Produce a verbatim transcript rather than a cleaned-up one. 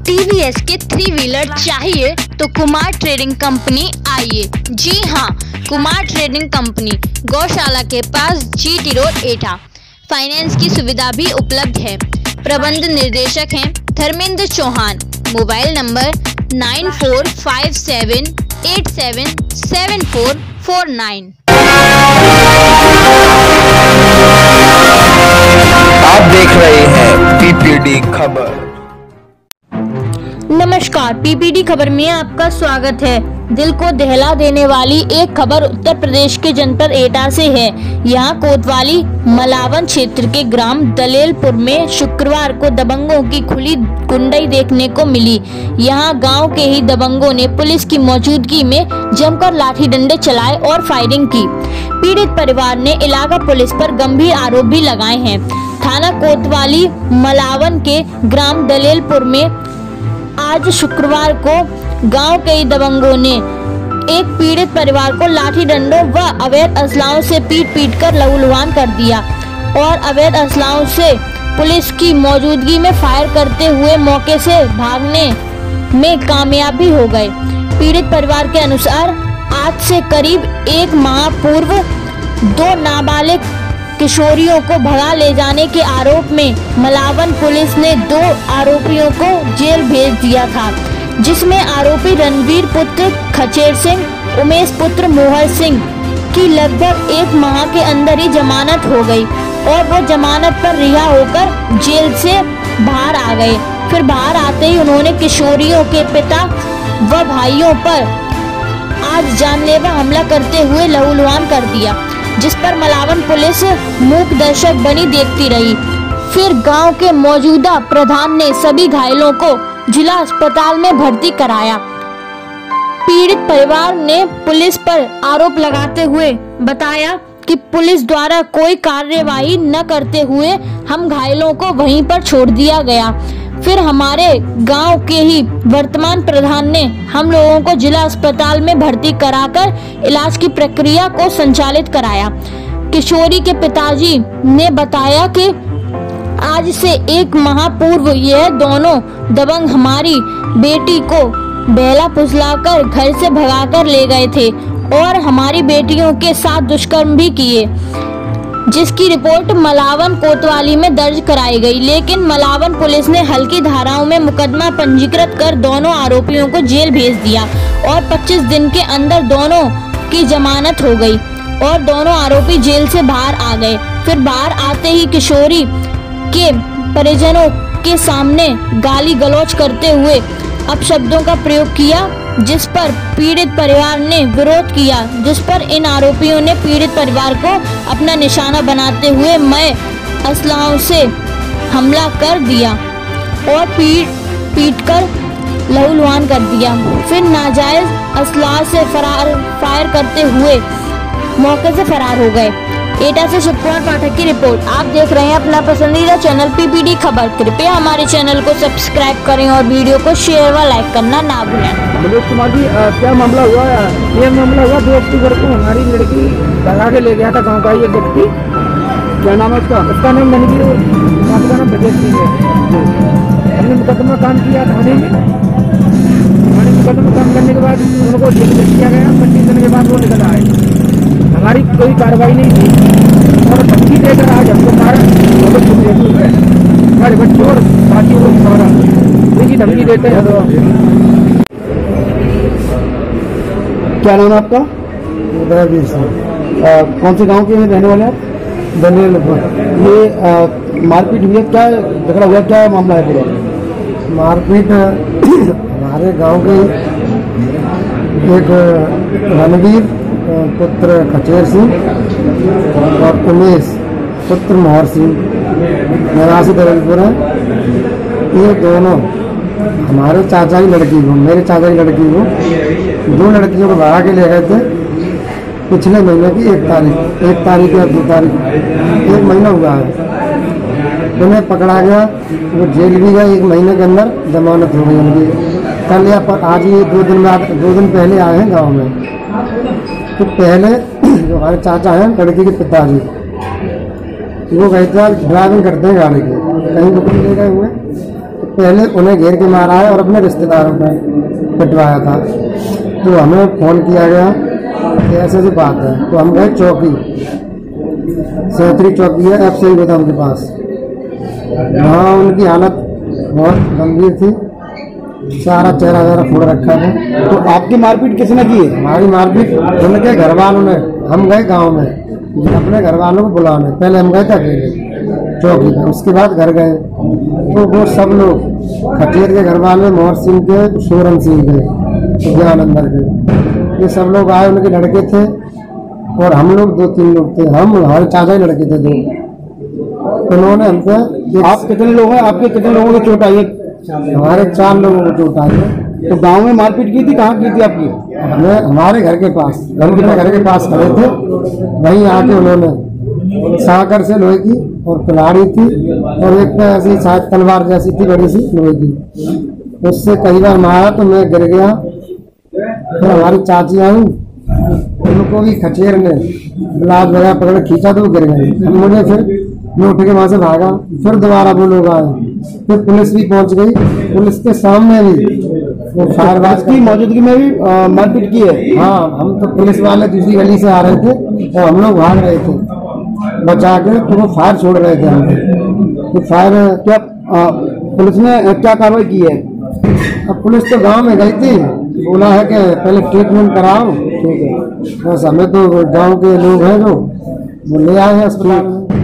TVS के three wheeler चाहिए तो कुमार ट्रेडिंग कंपनी आइए। जी हाँ, कुमार ट्रेडिंग कंपनी गौशाला के पास जीटी रोड एटा। फाइनेंस की सुविधा भी उपलब्ध है। प्रबंध निर्देशक हैं Dharmendra Chauhan. Mobile number nine four five seven eight seven seven four four nine. आप देख रहे हैं पीपीडी खबर। नमस्कार, पीपीडी खबर में आपका स्वागत है। दिल को दहला देने वाली एक खबर उत्तर प्रदेश के जनपद एटा से है। यहाँ कोतवाली मलावन क्षेत्र के ग्राम दलेलपुर में शुक्रवार को दबंगों की खुली गुंडई देखने को मिली। यहाँ गांव के ही दबंगों ने पुलिस की मौजूदगी में जमकर लाठी डंडे चलाए और फायरिंग की। पीड़ित परिवार ने इलाका पुलिस पर गंभीर आरोप भी लगाए हैं। थाना कोतवाली मलावन के ग्राम दलेलपुर में आज शुक्रवार को गांव के ही दबंगों ने एक पीड़ित परिवार को लाठी डंडों व अवैध असलाहों से पीट पीट कर लहूलुहान कर दिया और अवैध असलाहों से पुलिस की मौजूदगी में फायर करते हुए मौके से भागने में कामयाब भी हो गए। पीड़ित परिवार के अनुसार आज से करीब एक माह पूर्व दो नाबालिग किशोरियों को भगा ले जाने के आरोप में मलावन पुलिस ने दो आरोपियों को जेल भेज दिया था, जिसमें आरोपी रणवीर पुत्र खचेर सिंह, उमेश पुत्र मोहर सिंह की लगभग एक माह के अंदर ही जमानत हो गई और वो जमानत पर रिहा होकर जेल से बाहर आ गए। फिर बाहर आते ही उन्होंने किशोरियों के पिता व भाइयों पर आज जानलेवा हमला करते हुए लहूलुहान कर दिया, जिस पर मलावन पुलिस मूक दर्शक बनी देखती रही। फिर गांव के मौजूदा प्रधान ने सभी घायलों को जिला अस्पताल में भर्ती कराया। पीड़ित परिवार ने पुलिस पर आरोप लगाते हुए बताया कि पुलिस द्वारा कोई कार्यवाही न करते हुए हम घायलों को वहीं पर छोड़ दिया गया। फिर हमारे गांव के ही वर्तमान प्रधान ने हम लोगों को जिला अस्पताल में भर्ती कराकर इलाज की प्रक्रिया को संचालित कराया। किशोरी के पिताजी ने बताया कि आज से एक माह पूर्व यह दोनों दबंग हमारी बेटी को बहला फुसलाकर घर से भगाकर ले गए थे और हमारी बेटियों के साथ दुष्कर्म भी किए, जिसकी रिपोर्ट मलावन कोतवाली में दर्ज कराई गई। लेकिन मलावन पुलिस ने हल्की धाराओं में मुकदमा पंजीकृत कर दोनों आरोपियों को जेल भेज दिया और पच्चीस दिन के अंदर दोनों की जमानत हो गई और दोनों आरोपी जेल से बाहर आ गए। फिर बाहर आते ही किशोरी के परिजनों के सामने गाली गलौज करते हुए अपशब्दों का प्रयोग किया, जिस पर पीड़ित परिवार ने विरोध किया, जिस पर इन आरोपियों ने पीड़ित परिवार को अपना निशाना बनाते हुए मय असलाहों से हमला कर दिया और पीट पीट कर लहूलुहान कर दिया। फिर नाजायज असलाह से फरार फायर करते हुए मौके से फरार हो गए। एटा से शिवकुमार पाठक की रिपोर्ट। आप देख रहे हैं अपना पसंदीदा चैनल पीपीडी खबर। कृपया हमारे चैनल को सब्सक्राइब करें और वीडियो को शेयर व लाइक करना ना भूलें। मनोज कुमार जी, क्या मामला हुआ? ये मामला हुआ दो अक्टूबर को हमारी लड़की भगा के ले गया था गाँव का ये व्यक्ति। क्या नाम है उसका? उसका नाम मनवीर, आपका नाम ब्रजेश सिंह है। हमने मुकदमा काम किया थाने में। थाने मुकदमा काम करने के बाद उनको जेल भेज दिया गया। पच्चीस दिन के बाद वो निकल आए। हमारी कोई कार्रवाई नहीं थी और धमकी देकर आज हमको मारा। हमारे बच्चों और साथियों को मारा, देखिए धमकी देते हैं। क्या नाम है आपका? उदयवीर सिंह। कौन से गांव के रहने वाले आप? दलेलपुर। ये मारपीट हुई है, क्या झगड़ा हुआ, क्या मामला है पूरा? मारपीट हमारे गांव के एक रणवीर पुत्र खचेर सिंह और उमेश पुत्र मोहर सिंह निवासी दलेलपुर है। ये दोनों हमारे चाचा की लड़की को, मेरे चाचा की लड़की को, दो लड़कियों को भगा के ले गए थे पिछले महीने की एक तारीख एक तारीख या दो तारीख एक महीना हुआ है। उन्हें पकड़ा गया, वो जेल भी गए। एक महीने के अंदर जमानत हो गई उनकी। कल या पर आज ये दो दिन बाद दो दिन पहले आए हैं गांव में। तो पहले जो हमारे चाचा हैं लड़की के पिताजी, वो गए थे ड्राइविंग करते हैं गाड़ी की, कहीं बुकिंग ले गए हुए। तो पहले उन्हें घेर के मारा है और अपने रिश्तेदारों को पिटवाया था। तो हमें फ़ोन किया गया कि ऐसे ऐसी बात है, तो हम गए चौकी, सैतरी चौकी है एफ सी गोदाम के पास। वहाँ उनकी हालत बहुत गंभीर थी, सारा चेहरा वगैरह फोड़ रखा था। तो आपकी मारपीट किसने की है? हमारी मारपीट उनके घर वालों ने। हम गए गांव में अपने घर वालों को बुलाने, पहले हम गए थे अकेले चौकी पे, उसके बाद घर गए तो वो सब लोग खटीर के घर वाले, मोहर सिंह के, सोरन सिंह के, ज्ञान अंदर के, ये सब लोग आए। उनके लड़के थे और हम लोग दो तीन लोग थे, हम हमारे चाचा ही लड़के थे दो। उन्होंने हमसे, आप कितने लोग हैं? आपके कितने लोगों की चोट आई है? हमारे चार लोगों को चोट आई है। तो गांव में मारपीट की थी, कहाँ की थी आपकी? हमें हमारे घर के पास, घर के घर के पास खड़े थे, वहीं आके उन्होंने साकर से लोहे की और कुल्हाड़ी थी और एक ऐसी शायद तलवार जैसी थी बड़ी सी लोहे की, उससे कई बार मारा तो मैं गिर गया। फिर हमारी चाची आई, उनको भी खचेर ने गुलाब वगैरह पकड़ खींचा तो वो गिर गए। हम मुझे फिर मैं उठ के वहां से भागा, फिर दोबारा वो लोग आए, फिर पुलिस भी पहुंच गई। पुलिस के सामने भी वो फायरबाज की मौजूदगी में भी आ, मारपीट की है? हाँ, हम तो पुलिस वाले दूसरी गली से आ रहे थे और हम लोग भाग रहे थे बचा के, तो वो फायर छोड़ रहे थे हमें। तो फायर क्या आ, पुलिस ने क्या कार्रवाई की है? अब पुलिस तो गांव में गई थी, बोला है कि पहले ट्रीटमेंट कराओ। ठीक है, बस हमें तो गांव के लोग हैं जो वो ले आए हैं अस्पताल में।